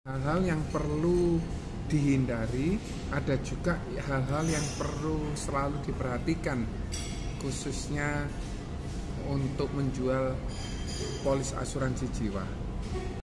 Hal-hal yang perlu dihindari, ada juga hal-hal yang perlu selalu diperhatikan, khususnya untuk menjual polis asuransi jiwa.